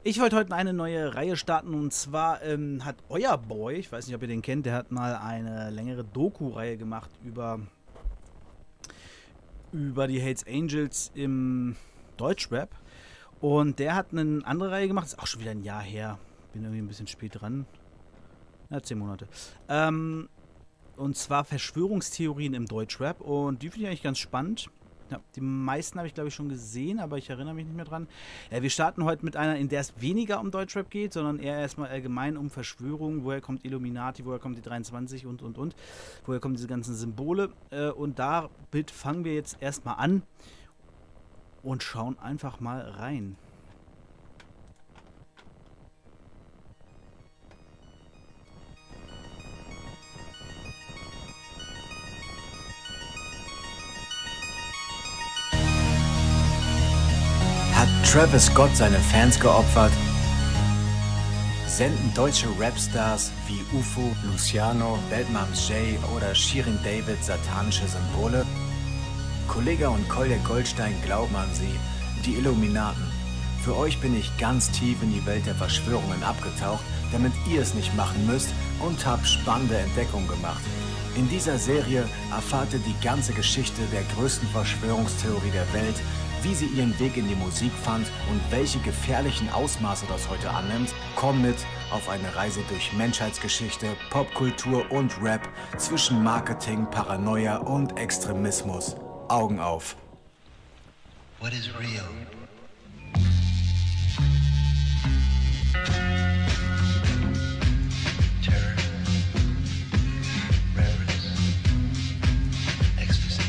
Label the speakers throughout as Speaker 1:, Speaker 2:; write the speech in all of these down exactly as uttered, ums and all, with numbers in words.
Speaker 1: Ich wollte heute eine neue Reihe starten und zwar ähm, hat euer Boy, ich weiß nicht, ob ihr den kennt, der hat mal eine längere Doku-Reihe gemacht über, über die Hells Angels im Deutschrap. Und der hat eine andere Reihe gemacht, ist auch schon wieder ein Jahr her, bin irgendwie ein bisschen spät dran. Ja, zehn Monate. Ähm, und zwar Verschwörungstheorien im Deutschrap und die finde ich eigentlich ganz spannend. Ja, die meisten habe ich, glaube ich, schon gesehen, aber ich erinnere mich nicht mehr dran. Ja, wir starten heute mit einer, in der es weniger um Deutschrap geht, sondern eher erstmal allgemein um Verschwörung. Woher kommt Illuminati, woher kommt die dreiundzwanzig und, und, und. Woher kommen diese ganzen Symbole. Äh, und damit fangen wir jetzt erstmal an und schauen einfach mal rein.
Speaker 2: Hat Travis Scott seine Fans geopfert? Senden deutsche Rapstars wie U F O, Luciano, Weltmams Jay oder Shirin David satanische Symbole? Kollega und Kolja Goldstein glauben an sie, die Illuminaten. Für euch bin ich ganz tief in die Welt der Verschwörungen abgetaucht, damit ihr es nicht machen müsst, und hab spannende Entdeckungen gemacht. In dieser Serie erfahrt ihr die ganze Geschichte der größten Verschwörungstheorie der Welt, wie sie ihren Weg in die Musik fand und welche gefährlichen Ausmaße das heute annimmt. Komm mit auf eine Reise durch Menschheitsgeschichte, Popkultur und Rap, zwischen Marketing, Paranoia und Extremismus. Augen auf.
Speaker 3: What is real? Terror, reverence, ecstasy.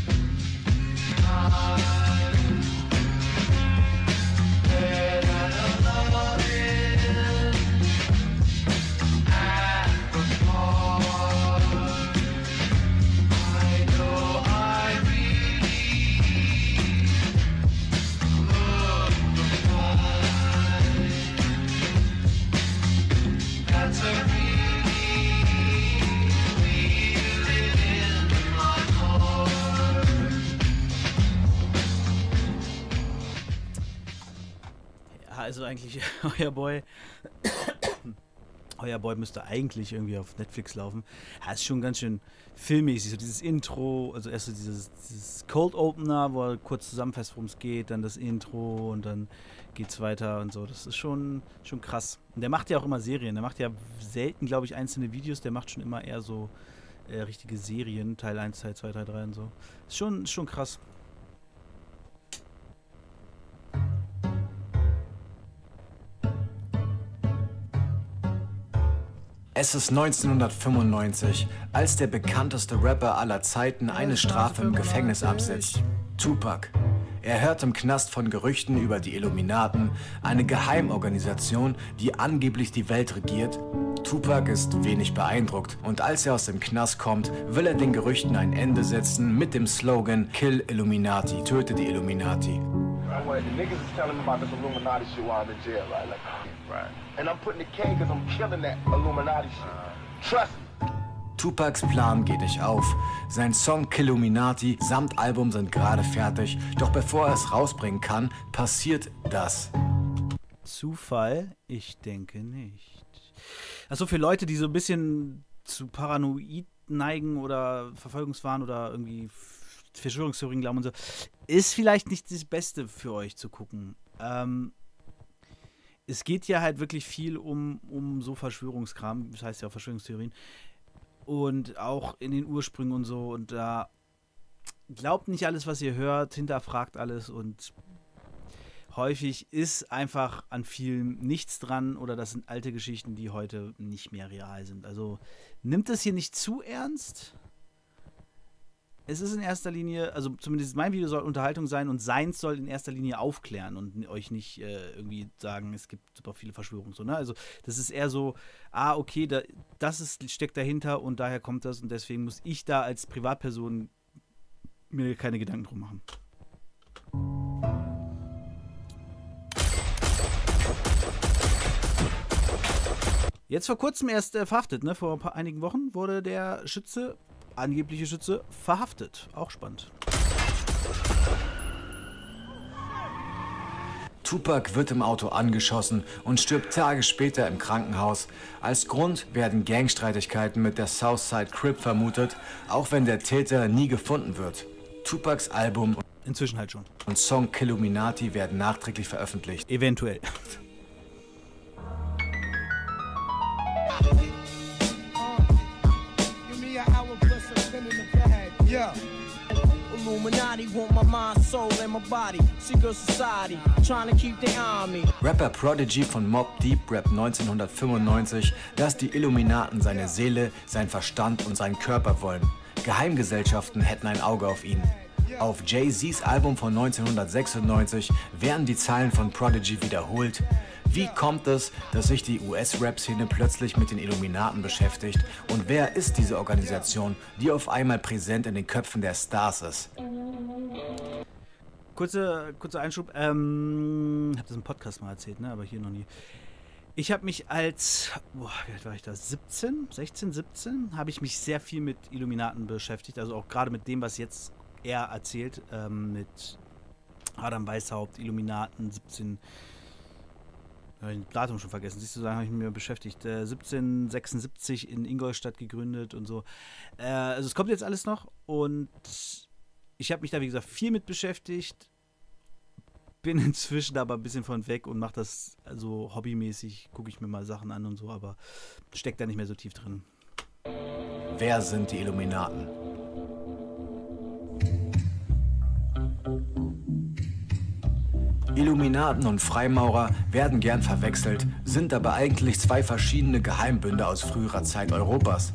Speaker 1: Also eigentlich euer Boy. Euer Boy müsste eigentlich irgendwie auf Netflix laufen. Ja, ist schon ganz schön filmmäßig. So dieses Intro, also erst so dieses, dieses Cold Opener, wo er kurz zusammenfasst, worum es geht, dann das Intro und dann geht's weiter und so. Das ist schon, schon krass. Und der macht ja auch immer Serien. Der macht ja selten, glaube ich, einzelne Videos. Der macht schon immer eher so äh, richtige Serien. Teil eins, Teil zwei, Teil drei und so. Ist schon, ist schon krass.
Speaker 2: Es ist neunzehnhundertfünfundneunzig, als der bekannteste Rapper aller Zeiten eine Strafe im Gefängnis absitzt. Tupac. Er hört im Knast von Gerüchten über die Illuminaten, eine Geheimorganisation, die angeblich die Welt regiert. Tupac ist wenig beeindruckt und als er aus dem Knast kommt, will er den Gerüchten ein Ende setzen mit dem Slogan Kill Illuminati, töte die Illuminati.
Speaker 4: Right, the niggas is telling me about this Illuminati shit while I'm in jail, right? Like, right. And I'm putting the K because I'm killing that Illuminati shit. Trust me.
Speaker 2: Tupacs Plan geht nicht auf. Sein Song Killuminati samt Album sind gerade fertig. Doch bevor er es rausbringen kann, passiert das.
Speaker 1: Zufall? Ich denke nicht. Achso, für Leute, die so ein bisschen zu Paranoid neigen oder Verfolgungswahn oder irgendwie Verschwörungstheorien glauben und so, ist vielleicht nicht das Beste für euch zu gucken. Ähm, es geht ja halt wirklich viel um, um so Verschwörungskram, das heißt ja auch Verschwörungstheorien. Und auch in den Ursprüngen und so. Und da glaubt nicht alles, was ihr hört, hinterfragt alles. Und häufig ist einfach an vielen nichts dran. Oder das sind alte Geschichten, die heute nicht mehr real sind. Also nimmt es hier nicht zu ernst. Es ist in erster Linie, also zumindest mein Video soll Unterhaltung sein und seins soll in erster Linie aufklären und euch nicht äh, irgendwie sagen, es gibt super viele Verschwörungen. So, ne? Also das ist eher so, ah, okay, da, das ist, steckt dahinter und daher kommt das und deswegen muss ich da als Privatperson mir keine Gedanken drum machen. Jetzt vor kurzem erst äh, verhaftet, ne? Vor ein paar, einigen Wochen wurde der Schütze, angebliche Schütze, verhaftet. Auch spannend.
Speaker 2: Tupac wird im Auto angeschossen und stirbt Tage später im Krankenhaus. Als Grund werden Gangstreitigkeiten mit der Southside Crip vermutet, auch wenn der Täter nie gefunden wird. Tupacs Album
Speaker 1: Inzwischen halt schon.
Speaker 2: und Song Killuminati werden nachträglich veröffentlicht.
Speaker 1: Eventuell.
Speaker 5: Illuminati want my mind, soul and my body. Secret society, trying to keep their eye on me.
Speaker 2: Rapper Prodigy von Mobb Deep rappt neunzehnhundertfünfundneunzig, dass die Illuminaten seine Seele, sein Verstand und seinen Körper wollen. Geheimgesellschaften hätten ein Auge auf ihn. Auf Jay-Z's Album von neunzehnhundertsechsundneunzig werden die Zeilen von Prodigy wiederholt. Wie kommt es, dass sich die U S-Rap-Szene plötzlich mit den Illuminaten beschäftigt? Und wer ist diese Organisation, die auf einmal präsent in den Köpfen der Stars ist?
Speaker 1: Kurze, kurzer Einschub. Ähm, ich habe das im Podcast mal erzählt, ne? Aber hier noch nie. Ich habe mich als, boah, wie alt war ich da? siebzehn, sechzehn, siebzehn? Habe ich mich sehr viel mit Illuminaten beschäftigt. Also auch gerade mit dem, was jetzt er erzählt. Ähm, mit Adam Weishaupt, Illuminaten, siebzehn. Ich habe das Datum schon vergessen. Siehst du, da habe ich mich mit mir beschäftigt. Äh, siebzehnhundertsechsundsiebzig in Ingolstadt gegründet und so. Äh, also es kommt jetzt alles noch und ich habe mich da, wie gesagt, viel mit beschäftigt. Bin inzwischen aber ein bisschen von weg und mache das also hobbymäßig. Gucke ich mir mal Sachen an und so, aber steckt da nicht mehr so tief drin.
Speaker 2: Wer sind die Illuminaten? Illuminaten und Freimaurer werden gern verwechselt, sind aber eigentlich zwei verschiedene Geheimbünde aus früherer Zeit Europas.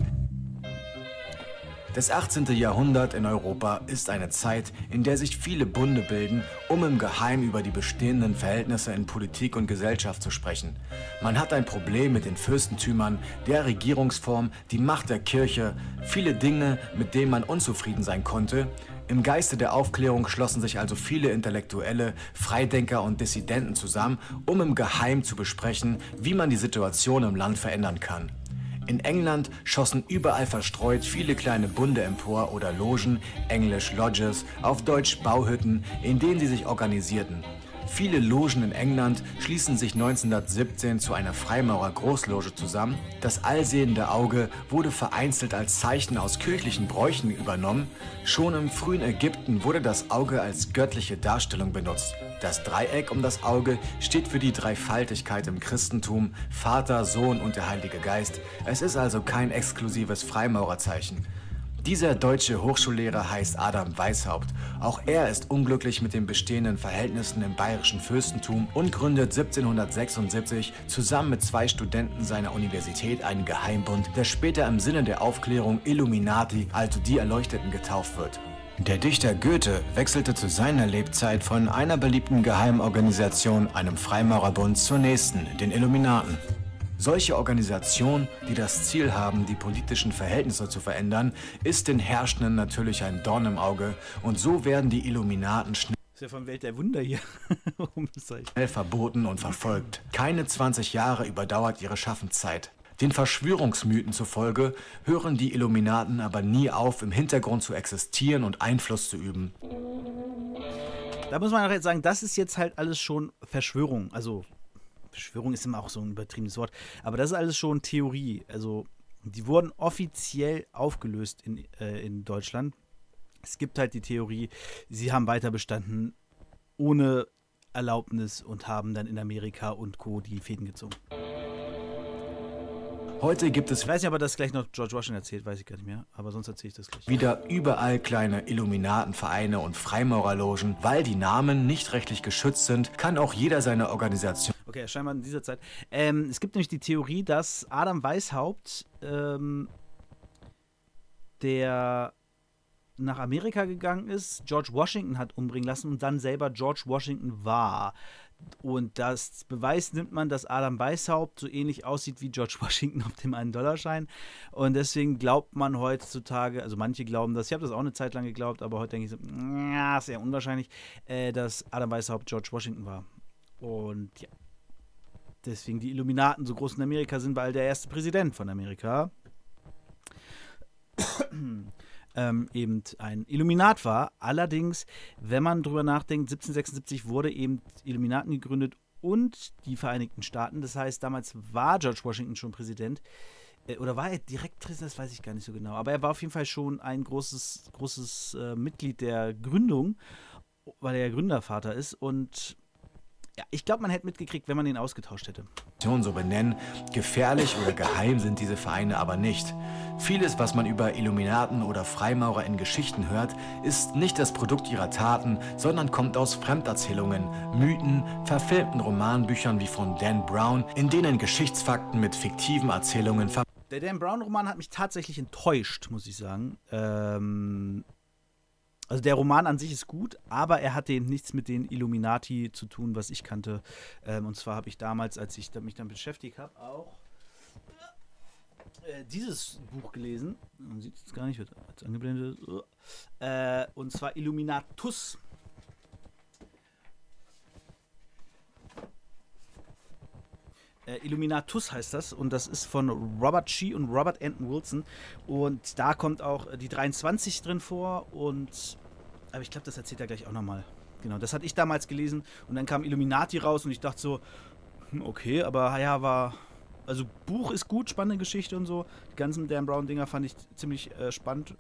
Speaker 2: Das achtzehnte. Jahrhundert in Europa ist eine Zeit, in der sich viele Bunde bilden, um im Geheimen über die bestehenden Verhältnisse in Politik und Gesellschaft zu sprechen. Man hat ein Problem mit den Fürstentümern, der Regierungsform, die Macht der Kirche, viele Dinge, mit denen man unzufrieden sein konnte. Im Geiste der Aufklärung schlossen sich also viele Intellektuelle, Freidenker und Dissidenten zusammen, um im Geheimen zu besprechen, wie man die Situation im Land verändern kann. In England schossen überall verstreut viele kleine Bunde empor oder Logen, englisch Lodges, auf Deutsch Bauhütten, in denen sie sich organisierten. Viele Logen in England schließen sich neunzehnhundertsiebzehn zu einer Freimaurer-Großloge zusammen. Das allsehende Auge wurde vereinzelt als Zeichen aus kirchlichen Bräuchen übernommen. Schon im frühen Ägypten wurde das Auge als göttliche Darstellung benutzt. Das Dreieck um das Auge steht für die Dreifaltigkeit im Christentum, Vater, Sohn und der Heilige Geist. Es ist also kein exklusives Freimaurerzeichen. Dieser deutsche Hochschullehrer heißt Adam Weishaupt. Auch er ist unglücklich mit den bestehenden Verhältnissen im bayerischen Fürstentum und gründet siebzehnhundertsechsundsiebzig zusammen mit zwei Studenten seiner Universität einen Geheimbund, der später im Sinne der Aufklärung Illuminati, also die Erleuchteten, getauft wird. Der Dichter Goethe wechselte zu seiner Lebzeit von einer beliebten Geheimorganisation, einem Freimaurerbund, zur nächsten, den Illuminaten. Solche Organisationen, die das Ziel haben, die politischen Verhältnisse zu verändern, ist den Herrschenden natürlich ein Dorn im Auge und so werden die Illuminaten schnell
Speaker 1: Ist ja von Welt der Wunder hier.
Speaker 2: schnell verboten und verfolgt. Keine zwanzig Jahre überdauert ihre Schaffenszeit. Den Verschwörungsmythen zufolge hören die Illuminaten aber nie auf, im Hintergrund zu existieren und Einfluss zu üben.
Speaker 1: Da muss man auch jetzt sagen, das ist jetzt halt alles schon Verschwörung. Also Verschwörung ist immer auch so ein übertriebenes Wort, aber das ist alles schon Theorie. Also die wurden offiziell aufgelöst in, äh, in Deutschland. Es gibt halt die Theorie, sie haben weiter bestanden ohne Erlaubnis und haben dann in Amerika und Co. die Fäden gezogen.
Speaker 2: Heute gibt es
Speaker 1: Ich weiß nicht, ob er das gleich noch George Washington erzählt, weiß ich gar nicht mehr, aber sonst erzähle ich das gleich.
Speaker 2: wieder überall kleine Illuminatenvereine und Freimaurerlogen. Weil die Namen nicht rechtlich geschützt sind, kann auch jeder seine Organisation
Speaker 1: Okay, scheinbar in dieser Zeit. Ähm, es gibt nämlich die Theorie, dass Adam Weishaupt, ähm, der nach Amerika gegangen ist, George Washington hat umbringen lassen und dann selber George Washington war. Und das Beweis nimmt man, dass Adam Weishaupt so ähnlich aussieht wie George Washington auf dem einen Dollarschein. Und deswegen glaubt man heutzutage, also manche glauben das, ich habe das auch eine Zeit lang geglaubt, aber heute denke ich so, ja, ist eher unwahrscheinlich, äh, dass Adam Weishaupt George Washington war. Und ja, deswegen die Illuminaten so groß in Amerika sind, weil der erste Präsident von Amerika. ähm, eben ein Illuminat war. Allerdings, wenn man drüber nachdenkt, siebzehnhundertsechsundsiebzig wurde eben Illuminaten gegründet und die Vereinigten Staaten. Das heißt, damals war George Washington schon Präsident. Äh, oder war er direkt Präsident? Das weiß ich gar nicht so genau. Aber er war auf jeden Fall schon ein großes, großes äh, Mitglied der Gründung, weil er ja Gründervater ist. Und ja, ich glaube, man hätte mitgekriegt, wenn man ihn ausgetauscht hätte.
Speaker 2: So benennen. Gefährlich oder geheim sind diese Vereine aber nicht. Vieles, was man über Illuminaten oder Freimaurer in Geschichten hört, ist nicht das Produkt ihrer Taten, sondern kommt aus Fremderzählungen, Mythen, verfilmten Romanbüchern wie von Dan Brown, in denen Geschichtsfakten mit fiktiven Erzählungen ver...
Speaker 1: Der Dan Brown-Roman hat mich tatsächlich enttäuscht, muss ich sagen. Ähm... Also der Roman an sich ist gut, aber er hatte nichts mit den Illuminati zu tun, was ich kannte. Ähm, und zwar habe ich damals, als ich mich damit beschäftigt habe, auch äh, dieses Buch gelesen. Man sieht es jetzt gar nicht, wird jetzt angeblendet. Äh, und zwar Illuminatus. Äh, Illuminatus heißt das und das ist von Robert Shee und Robert Anton Wilson und da kommt auch die dreiundzwanzig drin vor und aber ich glaube, das erzählt er gleich auch nochmal. Genau, das hatte ich damals gelesen und dann kam Illuminati raus und ich dachte so, okay, aber ja, war, also Buch ist gut, spannende Geschichte und so, die ganzen Dan Brown Dinger fand ich ziemlich äh, spannend.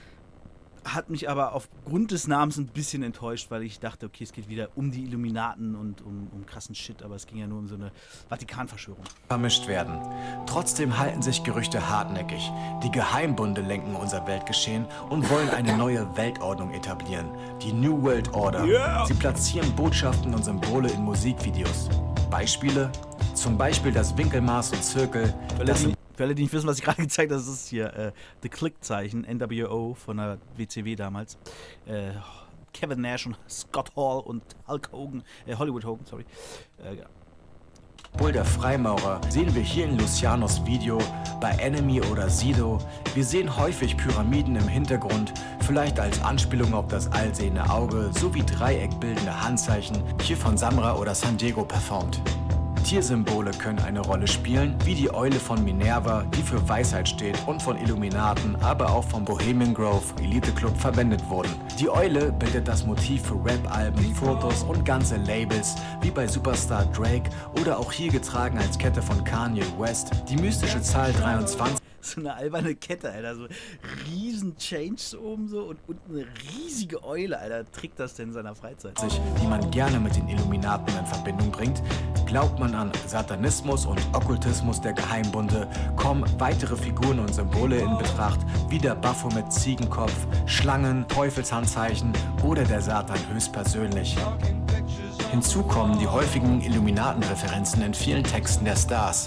Speaker 1: Hat mich aber aufgrund des Namens ein bisschen enttäuscht, weil ich dachte, okay, es geht wieder um die Illuminaten und um, um krassen Shit, aber es ging ja nur um so eine Vatikanverschwörung.
Speaker 2: Vermischt werden. Trotzdem halten sich Gerüchte hartnäckig. Die Geheimbunde lenken unser Weltgeschehen und wollen eine neue Weltordnung etablieren. Die New World Order. Yeah. Sie platzieren Botschaften und Symbole in Musikvideos. Beispiele? Zum Beispiel das Winkelmaß und Zirkel. Das sind
Speaker 1: Für alle, die nicht wissen, was ich gerade gezeigt habe, das ist hier äh, The Click-Zeichen, N W O von der W C W damals. Äh, Kevin Nash und Scott Hall und Hulk Hogan, äh, Hollywood Hogan, sorry. Äh, ja.
Speaker 2: Symbol der Freimaurer sehen wir hier in Lucianos Video, bei Enemy oder Sido. Wir sehen häufig Pyramiden im Hintergrund, vielleicht als Anspielung auf das allsehende Auge, sowie dreieckbildende Handzeichen, hier von Samra oder San Diego performt. Tiersymbole können eine Rolle spielen, wie die Eule von Minerva, die für Weisheit steht und von Illuminaten, aber auch vom Bohemian Grove Elite Club verwendet wurden. Die Eule bildet das Motiv für Rap-Alben, Fotos und ganze Labels, wie bei Superstar Drake oder auch hier getragen als Kette von Kanye West, die mystische Zahl dreiundzwanzig.
Speaker 1: So eine alberne Kette, Alter, so riesen Chains oben so und unten eine riesige Eule, Alter, trägt das denn in seiner Freizeit?
Speaker 2: Die man gerne mit den Illuminaten in Verbindung bringt. Glaubt man an Satanismus und Okkultismus der Geheimbunde, kommen weitere Figuren und Symbole in Betracht, wie der Baphomet Ziegenkopf, Schlangen, Teufelshandzeichen oder der Satan höchstpersönlich. Hinzu kommen die häufigen Illuminatenreferenzen in vielen Texten der Stars.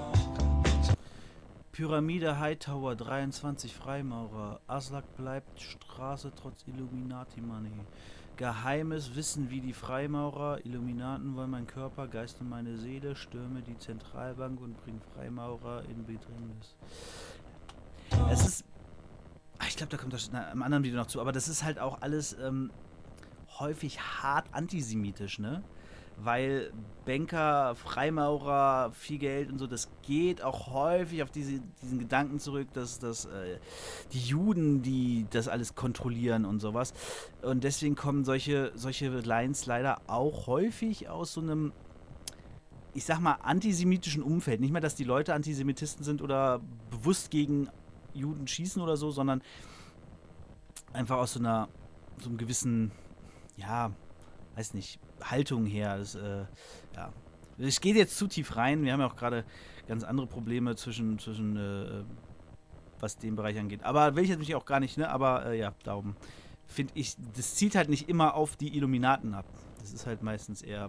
Speaker 1: Pyramide Hightower, dreiundzwanzig Freimaurer. Aslak bleibt Straße trotz Illuminati-Money. Geheimes Wissen wie die Freimaurer. Illuminaten wollen mein Körper, Geist und meine Seele. Stürme die Zentralbank und bringen Freimaurer in Bedrängnis. Es ist... Ich glaube, da kommt das in einem anderen Video noch zu. Aber das ist halt auch alles ähm, häufig hart antisemitisch, ne? Weil Banker, Freimaurer, viel Geld und so, das geht auch häufig auf diese, diesen Gedanken zurück, dass, dass äh, die Juden, die das alles kontrollieren und sowas. Und deswegen kommen solche, solche Lines leider auch häufig aus so einem, ich sag mal, antisemitischen Umfeld. Nicht mehr, dass die Leute Antisemitisten sind oder bewusst gegen Juden schießen oder so, sondern einfach aus so einer, so einem gewissen, ja, weiß nicht, Haltung her. Das, äh, ja. Ich gehe jetzt zu tief rein. Wir haben ja auch gerade ganz andere Probleme zwischen, zwischen äh, was den Bereich angeht. Aber will ich jetzt mich auch gar nicht, ne? Aber äh, ja, darum finde ich, das zielt halt nicht immer auf die Illuminaten ab. Das ist halt meistens eher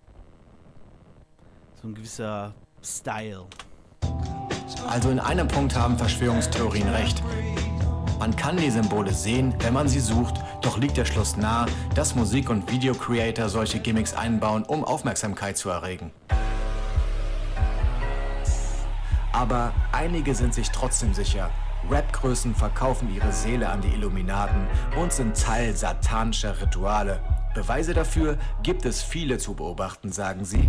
Speaker 1: so ein gewisser Style.
Speaker 2: Also in einem Punkt haben Verschwörungstheorien recht. Man kann die Symbole sehen, wenn man sie sucht, doch liegt der Schluss nahe, dass Musik- und Video-Creator solche Gimmicks einbauen, um Aufmerksamkeit zu erregen. Aber einige sind sich trotzdem sicher. Rap-Größen verkaufen ihre Seele an die Illuminaten und sind Teil satanischer Rituale. Beweise dafür gibt es viele zu beobachten, sagen sie.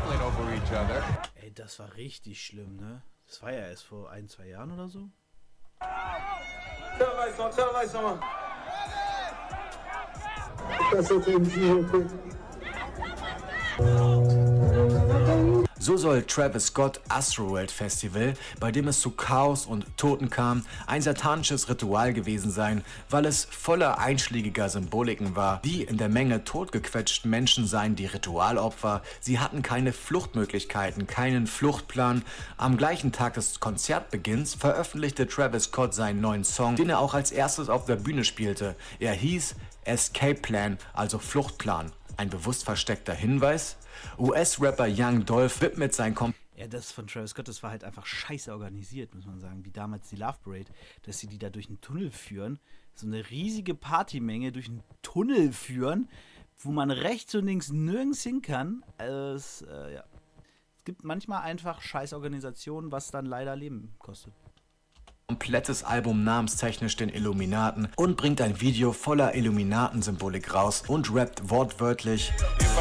Speaker 1: Ey, das war richtig schlimm, ne? Das war ja erst vor ein, zwei Jahren oder so.
Speaker 2: So soll Travis Scott Astroworld Festival, bei dem es zu Chaos und Toten kam, ein satanisches Ritual gewesen sein, weil es voller einschlägiger Symboliken war. Die in der Menge totgequetschten Menschen seien die Ritualopfer, sie hatten keine Fluchtmöglichkeiten, keinen Fluchtplan. Am gleichen Tag des Konzertbeginns veröffentlichte Travis Scott seinen neuen Song, den er auch als erstes auf der Bühne spielte. Er hieß Escape Plan, also Fluchtplan. Ein bewusst versteckter Hinweis? U S-Rapper Young Dolph widmet sein Kom
Speaker 1: Ja, das von Travis Scott, das war halt einfach scheiße organisiert, muss man sagen. Wie damals die Love Parade, dass sie die da durch einen Tunnel führen. So eine riesige Partymenge durch einen Tunnel führen, wo man rechts und links nirgends hin kann. Also es, äh, ja. Es gibt manchmal einfach scheiß Organisationen, was dann leider Leben kostet.
Speaker 2: komplettes Album namenstechnisch den Illuminaten und bringt ein Video voller Illuminatensymbolik raus und rappt wortwörtlich: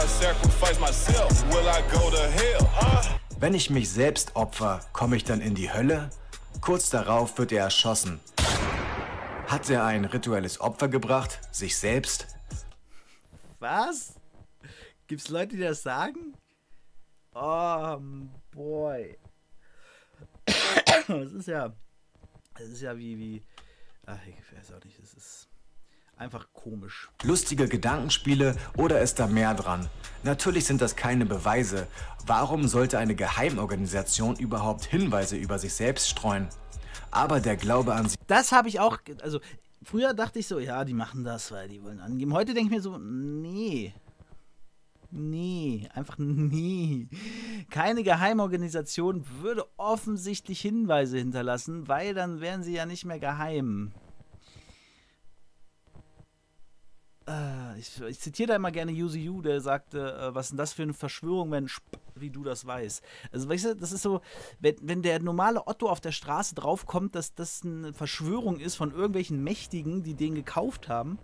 Speaker 2: Wenn ich mich selbst opfer, komme ich dann in die Hölle? Kurz darauf wird er erschossen. Hat er ein rituelles Opfer gebracht? Sich selbst?
Speaker 1: Was? Gibt's Leute, die das sagen? Oh, boy. Das ist ja... Das ist ja wie, wie, ach, ich weiß auch nicht, es ist einfach komisch.
Speaker 2: Lustige Gedankenspiele oder ist da mehr dran? Natürlich sind das keine Beweise. Warum sollte eine Geheimorganisation überhaupt Hinweise über sich selbst streuen? Aber der Glaube an sie...
Speaker 1: Das habe ich auch, also früher dachte ich so, ja, die machen das, weil die wollen angeben. Heute denke ich mir so, nee. Nee, einfach nie. Keine Geheimorganisation würde offensichtlich Hinweise hinterlassen, weil dann wären sie ja nicht mehr geheim. Äh, ich, ich zitiere da immer gerne Yuzi Yu, der sagte, äh, was ist denn das für eine Verschwörung, wenn Sp wie du das weißt. Also weißt du, das ist so, wenn, wenn der normale Otto auf der Straße draufkommt, dass das eine Verschwörung ist von irgendwelchen Mächtigen, die den gekauft haben,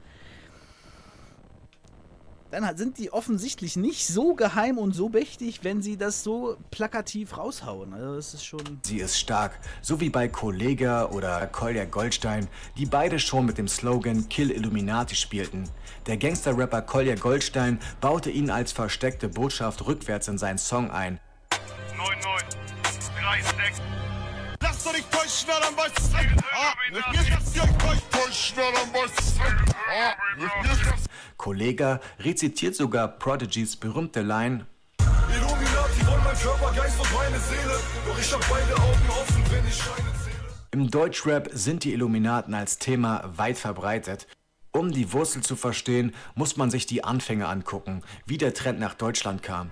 Speaker 1: dann sind die offensichtlich nicht so geheim und so mächtig, wenn sie das so plakativ raushauen. Also das ist schon...
Speaker 2: Sie ist stark, so wie bei Kollega oder Kolja Goldstein, die beide schon mit dem Slogan Kill Illuminati spielten. Der Gangster-Rapper Kolja Goldstein baute ihn als versteckte Botschaft rückwärts in seinen Song ein.
Speaker 6: neun neun drei sechs
Speaker 4: Lasst euch täuschen, dann weißt es lasst euch täuschen, dann weißt es
Speaker 2: Kollega rezitiert sogar Prodigys berühmte Line:
Speaker 6: Illuminati wollen mein Körper, Geist und meine Seele, doch ich hab beide Augen offen, wenn ich Scheine zähle.
Speaker 2: Im Deutschrap sind die Illuminaten als Thema weit verbreitet. Um die Wurzel zu verstehen, muss man sich die Anfänge angucken, wie der Trend nach Deutschland kam.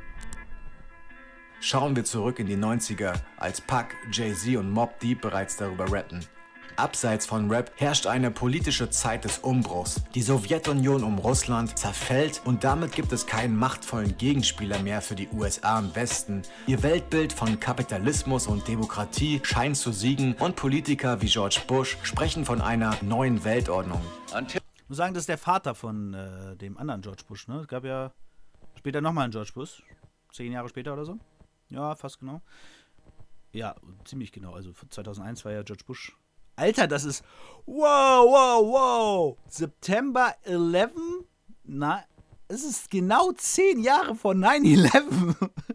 Speaker 2: Schauen wir zurück in die neunziger, als Pac, Jay-Z und Mobb Deep bereits darüber rappen. Abseits von Rap herrscht eine politische Zeit des Umbruchs. Die Sowjetunion um Russland zerfällt und damit gibt es keinen machtvollen Gegenspieler mehr für die U S A im Westen. Ihr Weltbild von Kapitalismus und Demokratie scheint zu siegen und Politiker wie George Bush sprechen von einer neuen Weltordnung.
Speaker 1: Ich muss sagen, das ist der Vater von äh, dem anderen George Bush, ne? Es gab ja später nochmal einen George Bush, zehn Jahre später oder so. Ja, fast genau. Ja, ziemlich genau. Also zweitausendeins war ja George Bush. Alter, das ist... Wow, wow, wow. September elf? Na, es ist genau zehn Jahre vor nine eleven.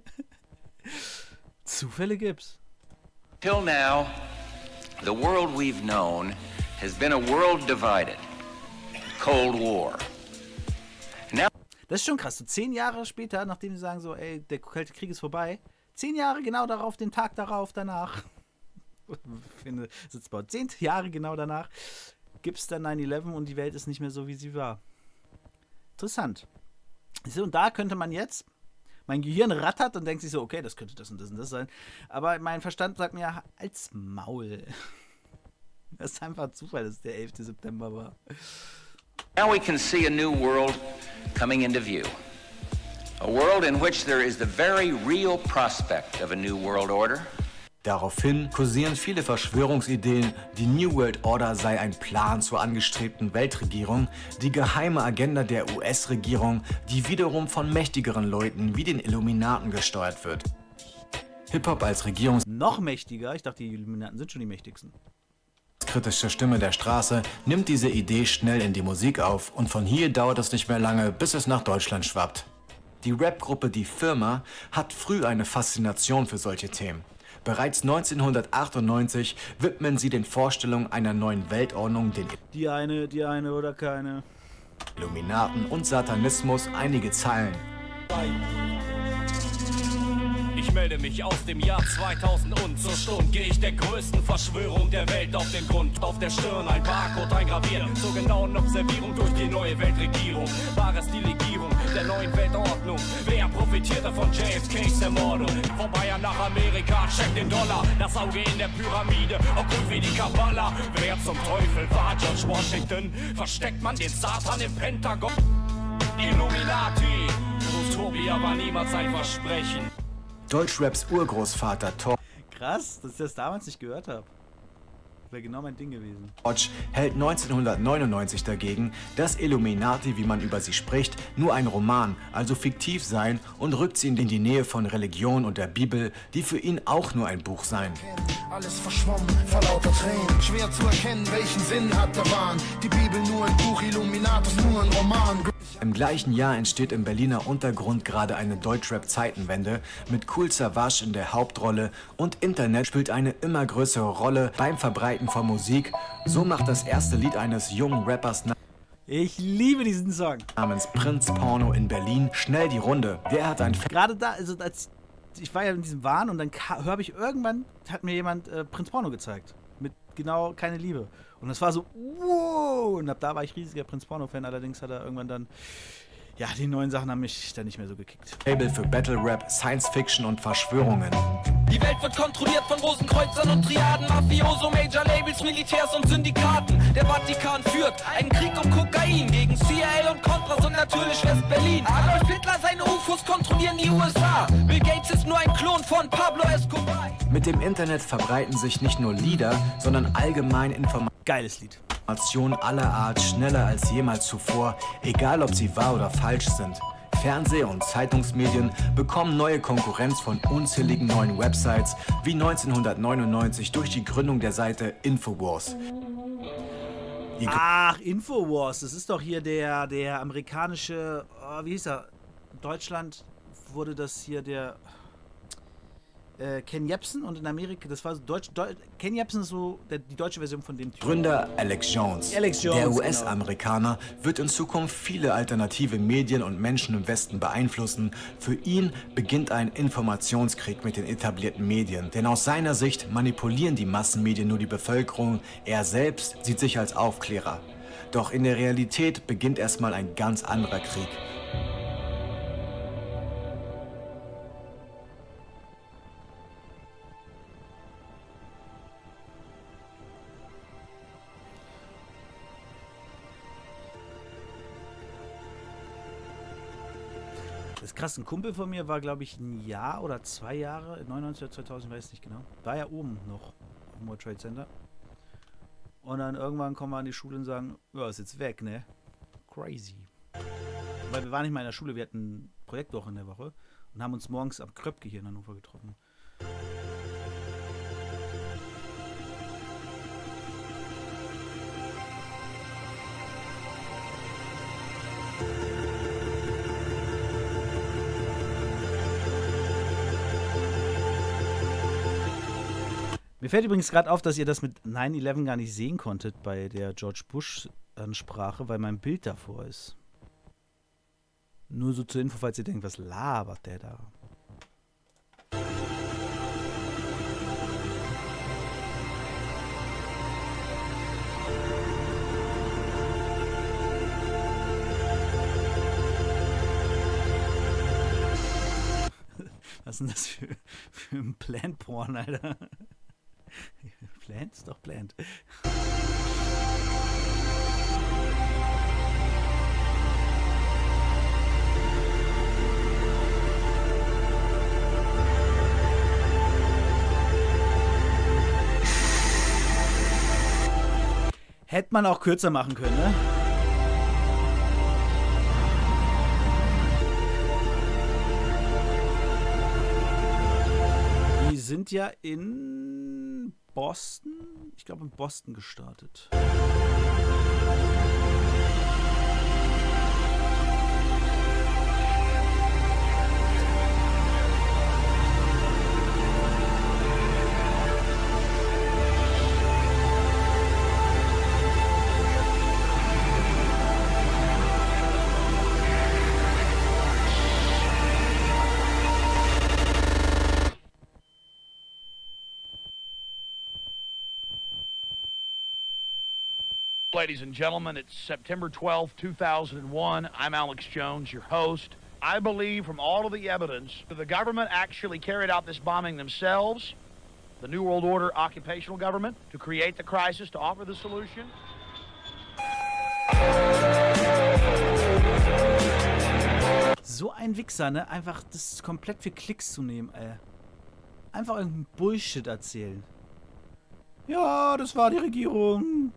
Speaker 1: Zufälle gibt's.
Speaker 7: Till now, the world we've known has been a world divided. Cold War. Now
Speaker 1: Das ist schon krass. So zehn Jahre später, nachdem sie sagen so, ey, der Kalte Krieg ist vorbei. Zehn Jahre genau darauf, den Tag darauf, danach. Finde, sitzt bei zehn Jahre genau danach gibt es dann nine eleven und die Welt ist nicht mehr so, wie sie war. Interessant. Und da könnte man jetzt, mein Gehirn rattert und denkt sich so, okay, das könnte das und das und das sein. Aber mein Verstand sagt mir, als Maul. Das ist einfach Zufall, dass es der elfte September war.
Speaker 7: Now we can see a new world coming into view. A world in which there is the very real prospect of a new world order.
Speaker 2: Daraufhin kursieren viele Verschwörungsideen, die New World Order sei ein Plan zur angestrebten Weltregierung, die geheime Agenda der U S-Regierung, die wiederum von mächtigeren Leuten wie den Illuminaten gesteuert wird. Hip-Hop als Regierungs...
Speaker 1: Noch mächtiger? Ich dachte, die Illuminaten sind schon die mächtigsten.
Speaker 2: unkritische Stimme der Straße nimmt diese Idee schnell in die Musik auf und von hier dauert es nicht mehr lange, bis es nach Deutschland schwappt. Die Rapgruppe Die Firma hat früh eine Faszination für solche Themen. Bereits neunzehnhundertachtundneunzig widmen sie den Vorstellungen einer neuen Weltordnung, den
Speaker 1: Die eine, die eine oder keine.
Speaker 2: Illuminaten und Satanismus einige Zeilen.
Speaker 8: Ich melde mich aus dem Jahr zweitausend und zur Stunde gehe ich der größten Verschwörung der Welt auf den Grund. Auf der Stirn ein Barcode eingraviert, zur genauen Observierung durch die neue Weltregierung. Wahres die Legierung der neuen Weltordnung. Wer profitiert davon? J F Ks Ermordung. Von Bayern nach Amerika, check den Dollar. Das Auge in der Pyramide, okkult wie die Kabbala. Wer zum Teufel war George Washington? Versteckt man den Satan im Pentagon? Illuminati. Utopia war niemals ein Versprechen.
Speaker 2: Deutschraps Urgroßvater Tor
Speaker 1: Krass, dass ich das damals nicht gehört habe. Wäre genau mein Ding gewesen.
Speaker 2: George hält neunzehnhundertneunundneunzig dagegen, dass Illuminati, wie man über sie spricht, nur ein Roman, also fiktiv seien, und rückt sie in die Nähe von Religion und der Bibel, die für ihn auch nur ein Buch seien.
Speaker 9: Alles verschwommen vor lauter Tränen. Schwer zu erkennen, welchen Sinn hat der Wahn. Die Bibel nur ein Buch, Illuminatus nur ein Roman.
Speaker 2: Im gleichen Jahr entsteht im Berliner Untergrund gerade eine Deutschrap-Zeitenwende mit Kool Savas in der Hauptrolle und Internet spielt eine immer größere Rolle beim Verbreiten von Musik. So macht das erste Lied eines jungen Rappers
Speaker 1: Ich liebe diesen Song.
Speaker 2: namens Prinz Porno in Berlin schnell die Runde. Der hat ein
Speaker 1: Gerade da, also als ich war ja in diesem Wahn und dann höre ich irgendwann, hat mir jemand äh, Prinz Porno gezeigt. Mit genau Keine Liebe. Und das war so, wow! Und ab da war ich riesiger Prinz Porno-Fan, allerdings hat er irgendwann dann, ja, die neuen Sachen haben mich dann nicht mehr so gekickt.
Speaker 2: Label für Battle Rap, Science Fiction und Verschwörungen.
Speaker 5: Die Welt wird kontrolliert von Rosenkreuzern und Triaden, Mafioso, Major Labels, Militärs und Syndikaten. Der Vatikan führt einen Krieg um Kokain gegen C I A und Contras und natürlich West-Berlin. Adolf Hitler, seine U F Os kontrollieren die U S A. Bill Gates ist nur ein Klon von Pablo Escobar.
Speaker 2: Mit dem Internet verbreiten sich nicht nur Lieder, sondern allgemein Informationen.
Speaker 1: Geiles Lied.
Speaker 2: Informationen aller Art schneller als jemals zuvor, egal ob sie wahr oder falsch sind. Fernseh- und Zeitungsmedien bekommen neue Konkurrenz von unzähligen neuen Websites, wie neunzehnhundertneunundneunzig durch die Gründung der Seite Infowars. Die
Speaker 1: Ach, Infowars, das ist doch hier der, der amerikanische, oh, wie hieß er? In Deutschland wurde das hier der äh, Ken Jebsen und in Amerika, das war so Deutsch, Deu Ken Jebsen ist so der, die deutsche Version von dem Typ.
Speaker 2: Gründer Alex Jones.
Speaker 1: Alex Jones,
Speaker 2: der U S-Amerikaner wird in Zukunft viele alternative Medien und Menschen im Westen beeinflussen. Für ihn beginnt ein Informationskrieg mit den etablierten Medien. Denn aus seiner Sicht manipulieren die Massenmedien nur die Bevölkerung. Er selbst sieht sich als Aufklärer. Doch in der Realität beginnt erstmal ein ganz anderer Krieg.
Speaker 1: Das ist krass, ein Kumpel von mir war, glaube ich, ein Jahr oder zwei Jahre, neunundneunzig oder zweitausend, weiß nicht genau, war ja oben noch im World Trade Center. Und dann irgendwann kommen wir an die Schule und sagen, ja, ist jetzt weg, ne? Crazy. Weil wir waren nicht mal in der Schule, wir hatten Projektwoche in der Woche und haben uns morgens am Kröpke hier in Hannover getroffen. Mir fällt übrigens gerade auf, dass ihr das mit neun elf gar nicht sehen konntet bei der George Bush-Ansprache, weil mein Bild davor ist. Nur so zur Info, falls ihr denkt, was labert der da? Was ist denn das für, für ein Plant-Porn, Alter? Plant ist doch Plant. Hätte man auch kürzer machen können, ne? Die sind ja in Boston ich glaube, in Boston gestartet.
Speaker 10: Ladies and gentlemen, it's September twelfth, two thousand one. I'm Alex Jones, your host. I believe from all of the evidence that the government actually carried out this bombing themselves, the New World Order occupational government, to create the crisis, to offer the solution.
Speaker 1: So ein Wichser, ne? Einfach das komplett für Klicks zu nehmen, ey. Einfach irgendein Bullshit erzählen. Ja, das war die Regierung.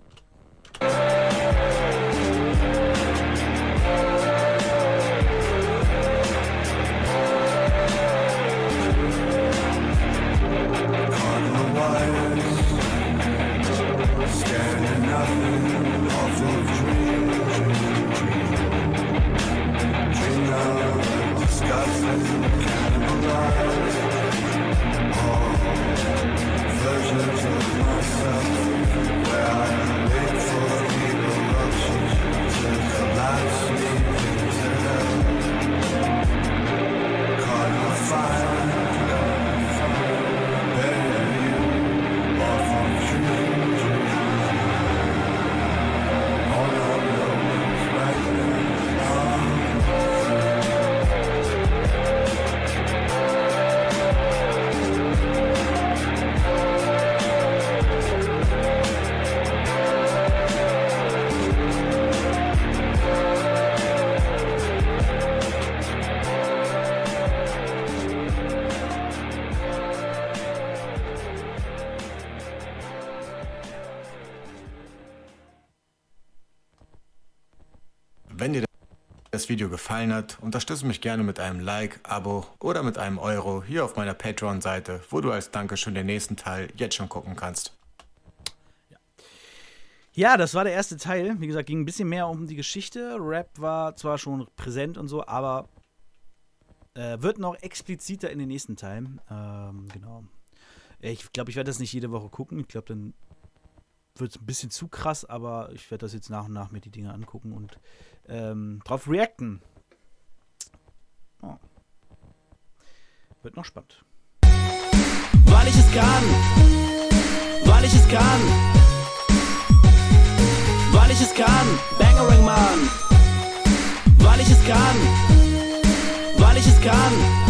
Speaker 2: Wenn dir das Video gefallen hat, unterstütze mich gerne mit einem Like, Abo oder mit einem Euro hier auf meiner Patreon-Seite, wo du als Dankeschön den nächsten Teil jetzt schon gucken kannst.
Speaker 1: Ja. ja, das war der erste Teil. Wie gesagt, ging ein bisschen mehr um die Geschichte. Rap war zwar schon präsent und so, aber äh, wird noch expliziter in den nächsten Teilen. Ähm, genau. Ich glaube, ich werde das nicht jede Woche gucken. Ich glaube, dann wird es ein bisschen zu krass, aber ich werde das jetzt nach und nach mir die Dinge angucken und ähm, drauf reacten. Oh. Wird noch spannend.
Speaker 5: Weil ich es kann, weil ich es kann, weil ich es kann, Bangarang Mann, weil ich es kann, weil ich es kann.